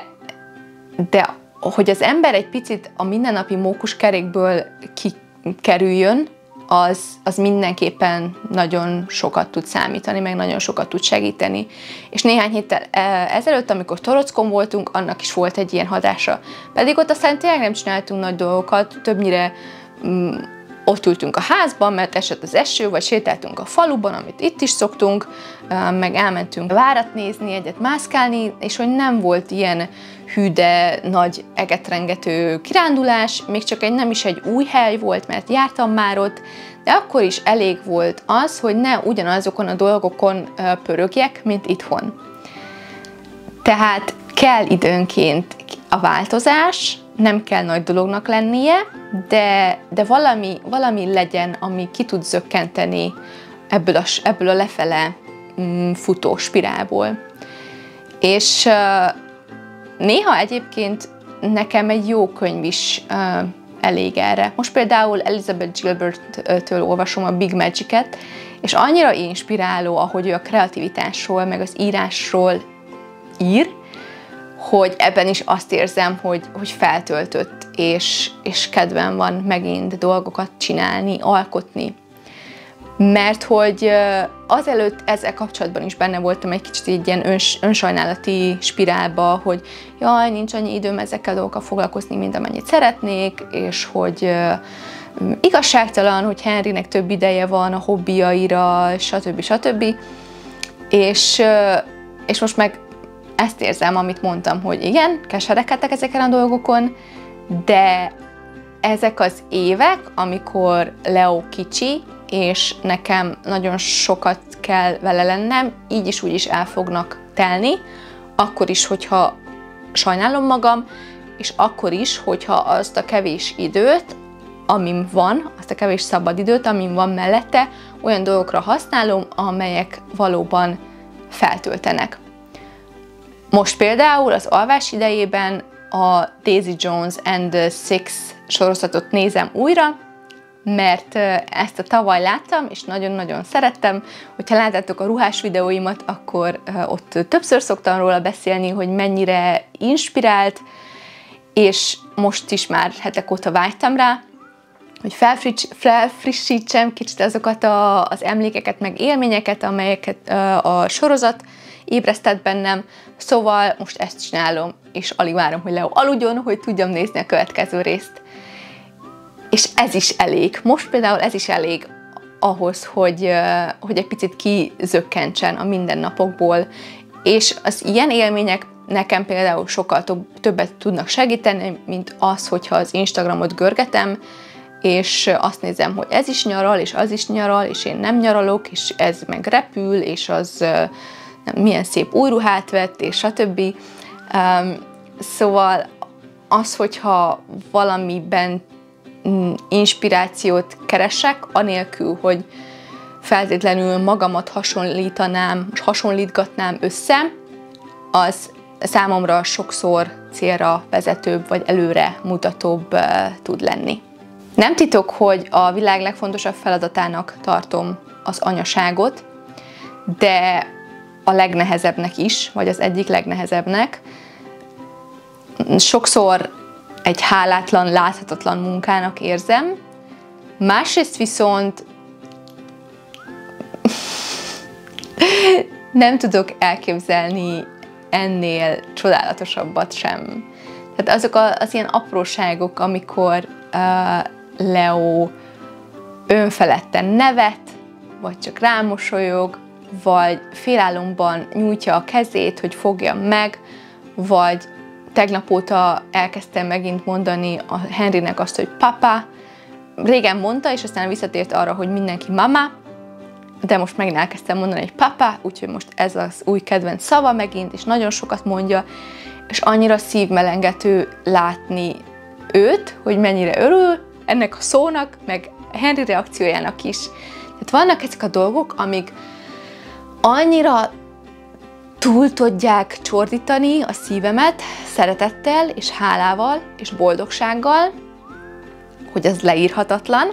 hogy az ember egy picit a mindennapi mókuskerékből kikerüljön, az mindenképpen nagyon sokat tud számítani, meg nagyon sokat tud segíteni. És néhány héttel ezelőtt, amikor Torockon voltunk, annak is volt egy ilyen hatása. Pedig ott aztán tényleg nem csináltunk nagy dolgokat, többnyire ott ültünk a házban, mert esett az eső, vagy sétáltunk a faluban, amit itt is szoktunk, meg elmentünk várat nézni, egyet mászkálni, és hogy nem volt ilyen hű, de nagy egetrengető kirándulás, még csak nem is egy új hely volt, mert jártam már ott, de akkor is elég volt az, hogy ne ugyanazokon a dolgokon pörögjek, mint itthon. Tehát kell időnként a változás, nem kell nagy dolognak lennie, de valami legyen, ami ki tud zökkenteni ebből a lefele futó spirálból. És néha egyébként nekem egy jó könyv is elég erre. Most például Elizabeth Gilbert-től olvasom a Big Magic-et, és annyira inspiráló, ahogy ő a kreativitásról, meg az írásról ír, hogy ebben is azt érzem, hogy feltöltött, és kedvem van megint dolgokat csinálni, alkotni. Mert hogy azelőtt ezzel kapcsolatban is benne voltam egy kicsit egy ilyen önsajnálati spirálba, hogy jaj, nincs annyi időm ezekkel a dolgokkal foglalkozni, mint amennyit szeretnék, és hogy igazságtalan, hogy Henrynek több ideje van a hobbiaira, stb. És most meg ezt érzem, amit mondtam, hogy igen, keserekedtek ezeken a dolgokon, de ezek az évek, amikor Leo kicsi, és nekem nagyon sokat kell vele lennem, így is úgy is el fognak telni, akkor is, hogyha sajnálom magam, és akkor is, hogyha azt a kevés időt, amim van, azt a kevés szabad időt, amim van mellette, olyan dolgokra használom, amelyek valóban feltöltenek. Most például az alvás idejében a Daisy Jones and the Six sorozatot nézem újra, mert ezt a tavaly láttam, és nagyon-nagyon szerettem. Hogyha láttátok a ruhás videóimat, akkor ott többször szoktam róla beszélni, hogy mennyire inspirált, és most is már hetek óta vágytam rá, hogy felfrissítsem kicsit azokat az emlékeket, meg élményeket, amelyeket a sorozat ébresztett bennem, szóval most ezt csinálom, és alig várom, hogy Leo aludjon, hogy tudjam nézni a következő részt. És ez is elég. Most például ez is elég ahhoz, hogy egy picit kizökkentsen a mindennapokból, és az ilyen élmények nekem például sokkal többet tudnak segíteni, mint az, hogyha az Instagramot görgetem, és azt nézem, hogy ez is nyaral, és az is nyaral, és én nem nyaralok, és ez meg repül, és az milyen szép új ruhát vett, és stb. Szóval az, hogyha valamiben inspirációt keresek, anélkül, hogy feltétlenül magamat hasonlítgatnám össze, az számomra sokszor célra vezetőbb, vagy előre mutatóbb tud lenni. Nem titok, hogy a világ legfontosabb feladatának tartom az anyaságot, de a legnehezebbnek is, vagy az egyik legnehezebbnek. Sokszor egy hálátlan, láthatatlan munkának érzem, másrészt viszont nem tudok elképzelni ennél csodálatosabbat sem. Tehát azok az ilyen apróságok, amikor Leo önfeledten nevet, vagy csak rámosolyog, vagy félálomban nyújtja a kezét, hogy fogjam meg, vagy tegnap óta elkezdtem megint mondani a Henrynek azt, hogy papa. Régen mondta, és aztán visszatért arra, hogy mindenki mama, de most megint elkezdtem mondani, hogy papa, úgyhogy most ez az új kedvenc szava megint, és nagyon sokat mondja, és annyira szívmelengető látni őt, hogy mennyire örül ennek a szónak, meg Henry reakciójának is. Tehát vannak ezek a dolgok, amik annyira túl tudják csordítani a szívemet szeretettel, és hálával, és boldogsággal, hogy az leírhatatlan,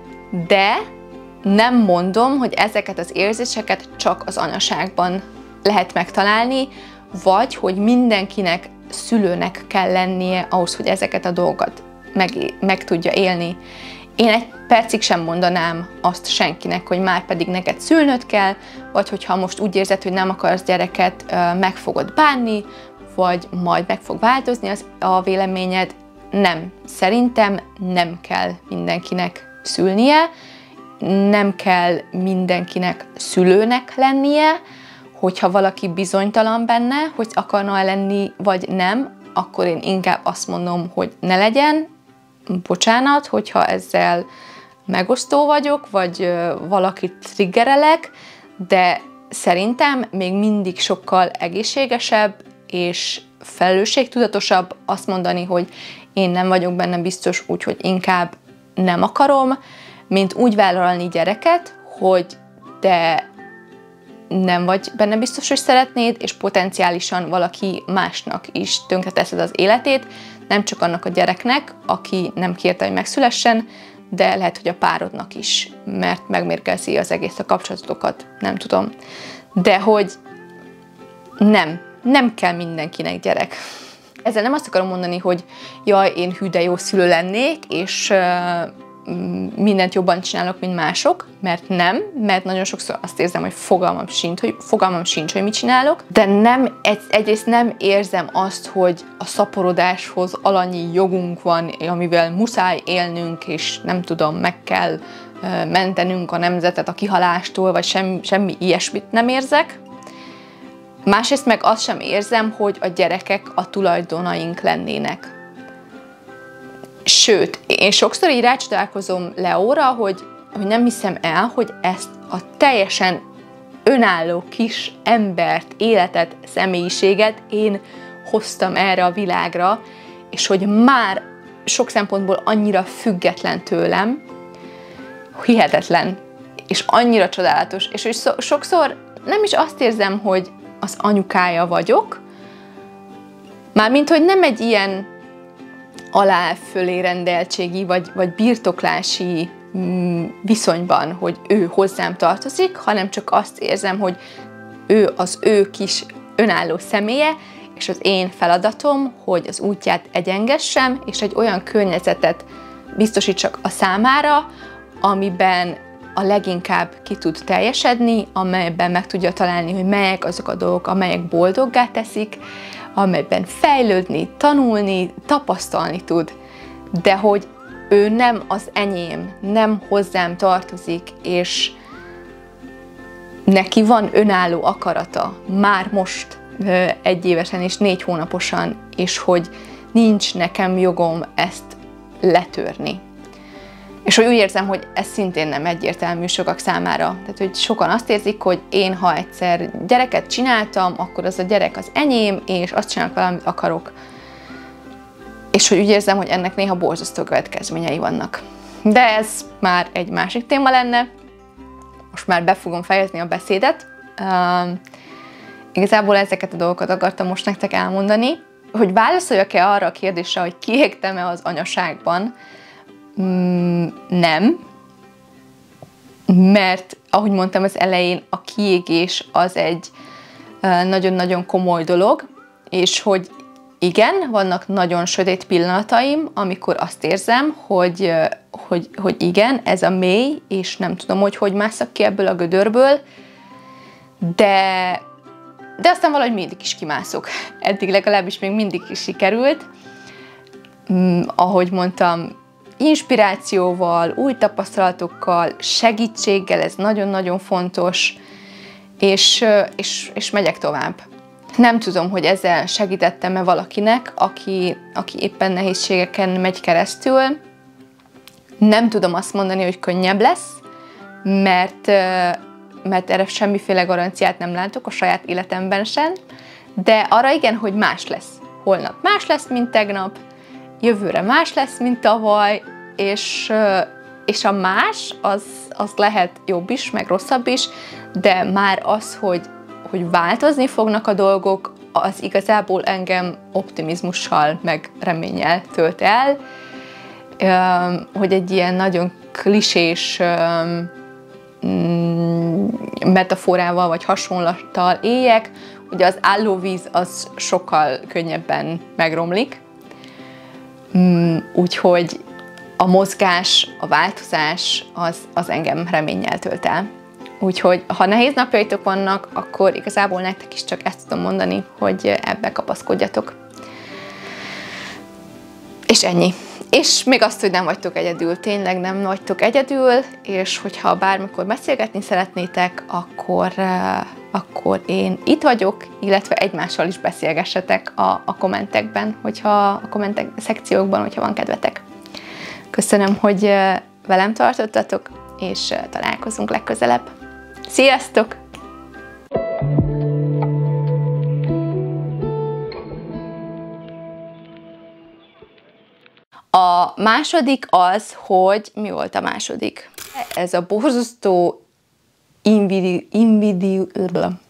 de nem mondom, hogy ezeket az érzéseket csak az anyaságban lehet megtalálni, vagy hogy mindenkinek szülőnek kell lennie ahhoz, hogy ezeket a dolgokat meg tudja élni. Én egy percig sem mondanám azt senkinek, hogy már pedig neked szülnöd kell, vagy hogyha most úgy érzed, hogy nem akarsz gyereket, meg fogod bánni, vagy majd meg fog változni a véleményed. Nem. Szerintem nem kell mindenkinek szülnie, nem kell mindenkinek szülőnek lennie, hogyha valaki bizonytalan benne, hogy akarna lenni, vagy nem, akkor én inkább azt mondom, hogy ne legyen. Bocsánat, hogyha ezzel megosztó vagyok, vagy valakit triggerelek, de szerintem még mindig sokkal egészségesebb és felelősségtudatosabb azt mondani, hogy én nem vagyok benne biztos, úgyhogy inkább nem akarom, mint úgy vállalni gyereket, hogy te nem vagy benne biztos, hogy szeretnéd, és potenciálisan valaki másnak is tönkreteszed az életét, nem csak annak a gyereknek, aki nem kérte, hogy megszülessen, de lehet, hogy a párodnak is, mert megmérgezi az egész a kapcsolatokat, nem tudom. De hogy nem kell mindenkinek gyerek. Ezzel nem azt akarom mondani, hogy jaj, én hű, de jó szülő lennék, és mindent jobban csinálok, mint mások, mert nem, mert nagyon sokszor azt érzem, hogy fogalmam sincs, hogy mit csinálok, de egyrészt nem érzem azt, hogy a szaporodáshoz alanyi jogunk van, amivel muszáj élnünk, és nem tudom, meg kell mentenünk a nemzetet a kihalástól, vagy semmi ilyesmit nem érzek. Másrészt meg azt sem érzem, hogy a gyerekek a tulajdonaink lennének. Sőt, én sokszor így rácsodálkozom Leóra, hogy nem hiszem el, hogy ezt a teljesen önálló kis embert, életet, személyiséget én hoztam erre a világra, és hogy már sok szempontból annyira független tőlem, hihetetlen, és annyira csodálatos, és hogy sokszor nem is azt érzem, hogy az anyukája vagyok, mármint, hogy nem egy ilyen alá-fölé rendeltségi vagy birtoklási viszonyban, hogy ő hozzám tartozik, hanem csak azt érzem, hogy ő az ő kis önálló személye, és az én feladatom, hogy az útját egyengessem, és egy olyan környezetet biztosítsak a számára, amiben a leginkább ki tud teljesedni, amelyben meg tudja találni, hogy melyek azok a dolgok, amelyek boldoggá teszik, amelyben fejlődni, tanulni, tapasztalni tud, de hogy ő nem az enyém, nem hozzám tartozik, és neki van önálló akarata, már most 1 évesen és 4 hónaposan, és hogy nincs nekem jogom ezt letörni. És hogy úgy érzem, hogy ez szintén nem egyértelmű sokak számára. Tehát, hogy sokan azt érzik, hogy én, ha egyszer gyereket csináltam, akkor az a gyerek az enyém, és azt csinálok vele, amit akarok. És hogy úgy érzem, hogy ennek néha borzasztó következményei vannak. De ez már egy másik téma lenne. Most már be fogom fejezni a beszédet. Igazából ezeket a dolgokat akartam most nektek elmondani. Hogy válaszoljak-e arra a kérdésre, hogy kiégtem-e az anyaságban, nem, mert ahogy mondtam az elején, a kiégés az egy nagyon-nagyon komoly dolog, és hogy igen, vannak nagyon sötét pillanataim, amikor azt érzem, hogy igen, ez a mély, és nem tudom, hogy másszak ki ebből a gödörből, de aztán valahogy mindig is kimászok. Eddig legalábbis még mindig is sikerült. Ahogy mondtam, inspirációval, új tapasztalatokkal, segítséggel, ez nagyon-nagyon fontos, és megyek tovább. Nem tudom, hogy ezzel segítettem-e valakinek, aki éppen nehézségeken megy keresztül. Nem tudom azt mondani, hogy könnyebb lesz, mert erre semmiféle garanciát nem látok a saját életemben sem, de arra igen, hogy más lesz. Holnap más lesz, mint tegnap, jövőre más lesz, mint tavaly, és a más az lehet jobb is, meg rosszabb is, de már az, hogy változni fognak a dolgok, az igazából engem optimizmussal, meg reménnyel tölt el, hogy egy ilyen nagyon klisés metaforával vagy hasonlattal éljek, ugye az állóvíz az sokkal könnyebben megromlik, úgyhogy a mozgás, a változás az engem reménnyel tölt el. Úgyhogy ha nehéz napjaitok vannak, akkor igazából nektek is csak ezt tudom mondani, hogy ebbe kapaszkodjatok. És ennyi. És még azt, hogy nem vagytok egyedül, tényleg nem vagytok egyedül, és hogyha bármikor beszélgetni szeretnétek, akkor én itt vagyok, illetve egymással is beszélgessetek a kommentekben, a kommentek szekciókban, hogyha van kedvetek. Köszönöm, hogy velem tartottatok, és találkozunk legközelebb. Sziasztok! A második az, hogy mi volt a második? Ez a borzasztó